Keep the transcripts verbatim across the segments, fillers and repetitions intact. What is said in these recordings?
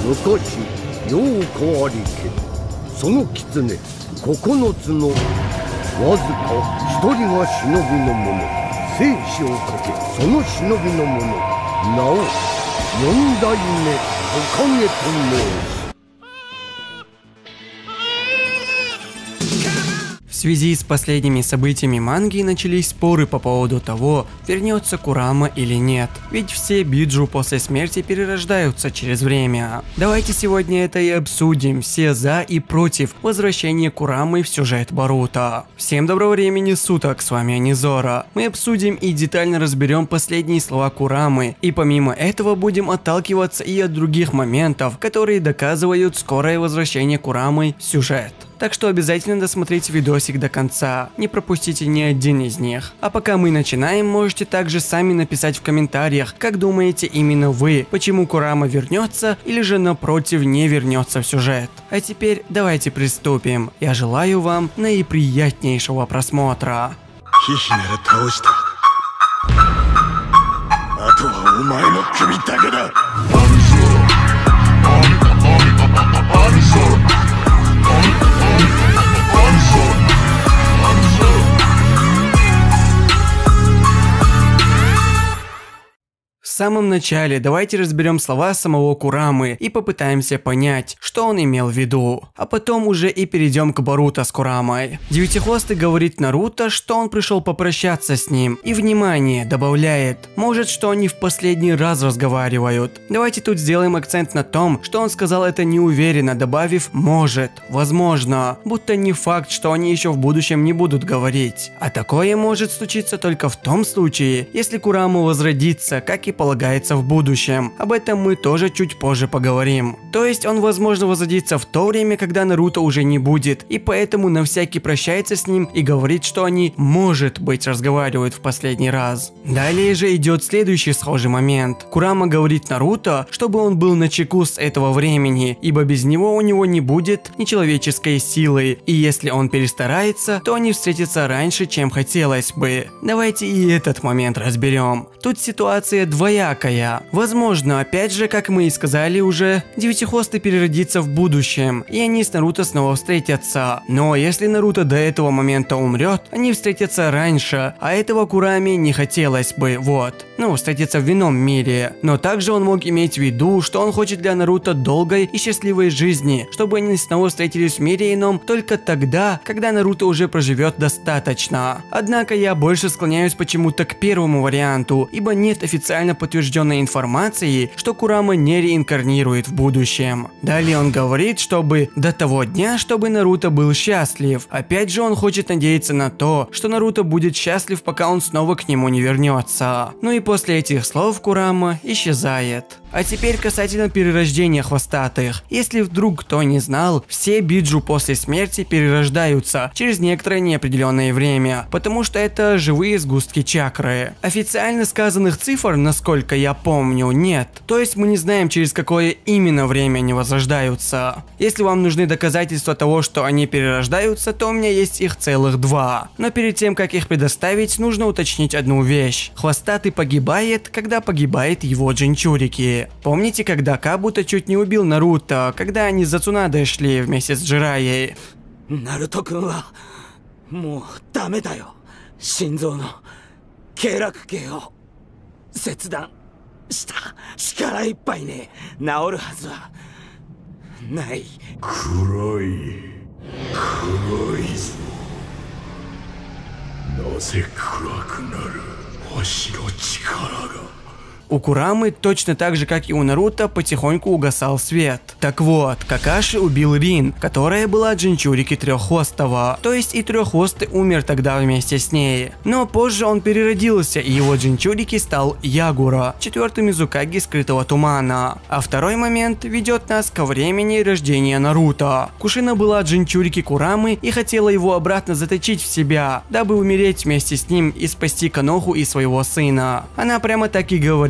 昔よう変わりけその狐九つのわずか一人が忍びの者生死をかけその忍びの者名を四代目おかげと申す。 В связи с последними событиями манги начались споры по поводу того, вернется Курама или нет, ведь все биджу после смерти перерождаются через время. Давайте сегодня это и обсудим, все за и против возвращения Курамы в сюжет Боруто. Всем доброго времени суток, с вами Анизора. Мы обсудим и детально разберем последние слова Курамы, и помимо этого будем отталкиваться и от других моментов, которые доказывают скорое возвращение Курамы в сюжет. Так что обязательно досмотрите видосик до конца, не пропустите ни один из них. А пока мы начинаем, можете также сами написать в комментариях, как думаете именно вы, почему Курама вернется или же напротив не вернется в сюжет. А теперь давайте приступим. Я желаю вам наиприятнейшего просмотра. В самом начале давайте разберем слова самого Курамы и попытаемся понять, что он имел в виду. А потом уже и перейдем к Боруто с Курамой. Девятихвостый говорит Наруто, что он пришел попрощаться с ним. И внимание, добавляет, может, что они в последний раз разговаривают. Давайте тут сделаем акцент на том, что он сказал это неуверенно, добавив «может», «возможно», будто не факт, что они еще в будущем не будут говорить. А такое может случиться только в том случае, если Курама возродится, как и полагается в будущем. Об этом мы тоже чуть позже поговорим. То есть он, возможно, возродится в то время, когда Наруто уже не будет, и поэтому на всякий прощается с ним и говорит, что они, может быть, разговаривают в последний раз. Далее же идет следующий схожий момент. Курама говорит Наруто, чтобы он был начеку с этого времени, ибо без него у него не будет нечеловеческой силы, и если он перестарается, то они встретятся раньше, чем хотелось бы. Давайте и этот момент разберем. Тут ситуация двоякая. Возможно, опять же, как мы и сказали уже, Девятихвостый переродится в будущем, и они с Наруто снова встретятся. Но если Наруто до этого момента умрет, они встретятся раньше, а этого Кураме не хотелось бы, вот. Ну, встретиться в ином мире. Но также он мог иметь в виду, что он хочет для Наруто долгой и счастливой жизни, чтобы они снова встретились в мире ином только тогда, когда Наруто уже проживет достаточно. Однако я больше склоняюсь почему-то к первому варианту, ибо нет официально подтвержденной информации, что Курама не реинкарнирует в будущем. Далее он говорит, чтобы до того дня, чтобы Наруто был счастлив. Опять же он хочет надеяться на то, что Наруто будет счастлив, пока он снова к нему не вернется. Ну и после этих слов Курама исчезает. А теперь касательно перерождения хвостатых. Если вдруг кто не знал, все биджу после смерти перерождаются через некоторое неопределенное время, потому что это живые сгустки чакры. Официально сказанных цифр, насколько я помню, нет. То есть мы не знаем, через какое именно время они возрождаются. Если вам нужны доказательства того, что они перерождаются, то у меня есть их целых два. Но перед тем, как их предоставить, нужно уточнить одну вещь. Хвостатый погибает, когда погибает его джинчурики. Помните, когда Кабуто чуть не убил Наруто, когда они за Цунадой шли вместе с Джираей? Наруто-кун ва моу даме да йо. Шинзou no keiraku-kei o setsudan shita chikara ippai ne naoru hazu wa nai. Kuroi. Kuroi. Naze kuraku naru hoshi no chikara ga. У Курамы точно так же, как и у Наруто, потихоньку угасал свет. Так вот, Какаши убил Рин, которая была джинчурики Треххвостого. То есть и Треххвостый умер тогда вместе с ней. Но позже он переродился, и его джинчурики стал Ягура, четвертым Мизукаги скрытого тумана. А второй момент ведет нас ко времени рождения Наруто. Кушина была джинчурики Курамы и хотела его обратно заточить в себя, дабы умереть вместе с ним и спасти Каноху и своего сына. Она прямо так и говорит,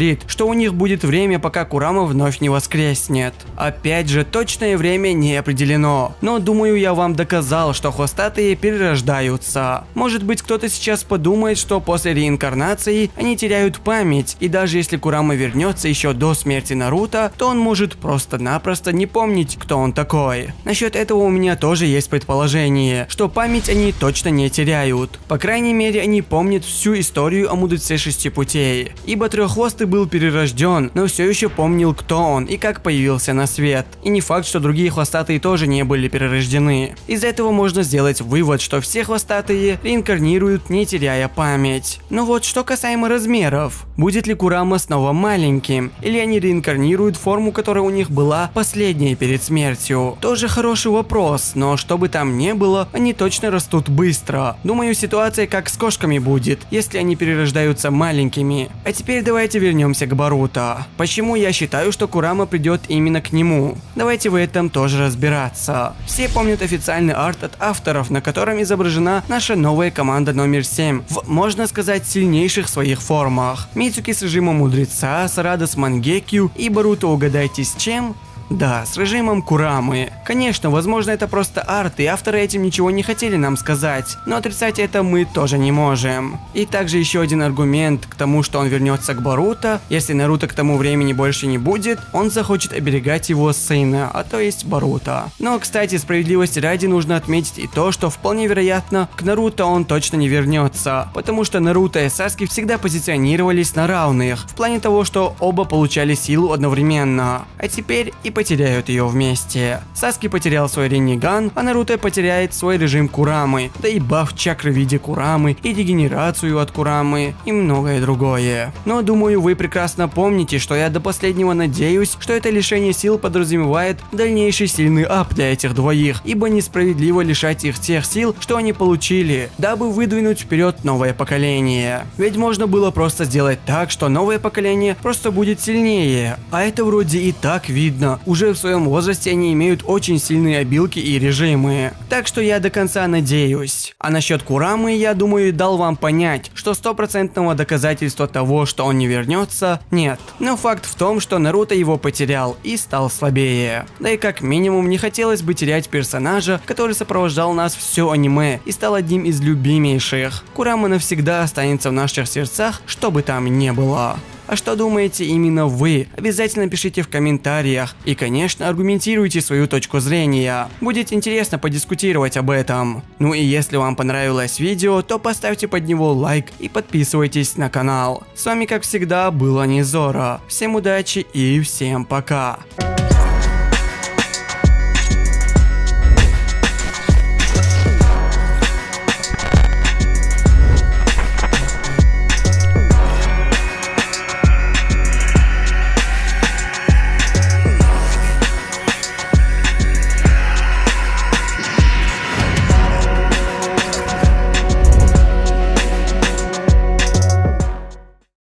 говорит, что у них будет время, пока Курама вновь не воскреснет. Опять же, точное время не определено, но думаю, я вам доказал, что хвостатые перерождаются. Может быть, кто-то сейчас подумает, что после реинкарнации они теряют память, и даже если Курама вернется еще до смерти Наруто, то он может просто-напросто не помнить, кто он такой. Насчет этого у меня тоже есть предположение, что память они точно не теряют. По крайней мере, они помнят всю историю о Мудроце Шести Путей. Ибо Треххвостый был перерожден, но все еще помнил, кто он и как появился на свет. И не факт, что другие хвостатые тоже не были перерождены. Из этого можно сделать вывод, что все хвостатые реинкарнируют, не теряя память. Но вот что касаемо размеров. Будет ли Курама снова маленьким? Или они реинкарнируют форму, которая у них была последней перед смертью? Тоже хороший вопрос, но что бы там ни было, они точно растут быстро. Думаю, ситуация как с кошками будет, если они перерождаются маленькими. А теперь давайте вернемся к Боруто. Почему я считаю, что Курама придет именно к нему? Давайте в этом тоже разбираться. Все помнят официальный арт от авторов, на котором изображена наша новая команда номер семь в, можно сказать, сильнейших своих формах. Мицуки с режимом Мудреца, Сарада с Мангекью и Боруто, угадайте с чем? Да, с режимом Курамы. Конечно, возможно, это просто арт, и авторы этим ничего не хотели нам сказать, но отрицать это мы тоже не можем. И также еще один аргумент к тому, что он вернется к Боруто. Если Наруто к тому времени больше не будет, он захочет оберегать его сына, а то есть Боруто. Но, кстати, справедливости ради нужно отметить и то, что вполне вероятно, к Наруто он точно не вернется, потому что Наруто и Саски всегда позиционировались на равных, в плане того, что оба получали силу одновременно. А теперь и потеряют ее вместе. Саски потерял свой Ренниган, а Наруто потеряет свой режим Курамы, да и баф чакры в виде Курамы, и регенерацию от Курамы, и многое другое. Но думаю, вы прекрасно помните, что я до последнего надеюсь, что это лишение сил подразумевает дальнейший сильный ап для этих двоих, ибо несправедливо лишать их тех сил, что они получили, дабы выдвинуть вперед новое поколение. Ведь можно было просто сделать так, что новое поколение просто будет сильнее, а это вроде и так видно. Уже в своем возрасте они имеют очень сильные обилки и режимы. Так что я до конца надеюсь. А насчет Курамы, я думаю, дал вам понять, что стопроцентного доказательства того, что он не вернется, нет. Но факт в том, что Наруто его потерял и стал слабее. Да и как минимум не хотелось бы терять персонажа, который сопровождал нас все аниме и стал одним из любимейших. Курама навсегда останется в наших сердцах, что бы там ни было. А что думаете именно вы? Обязательно пишите в комментариях и, конечно, аргументируйте свою точку зрения. Будет интересно подискутировать об этом. Ну и если вам понравилось видео, то поставьте под него лайк и подписывайтесь на канал. С вами, как всегда, был Анизора. Всем удачи и всем пока.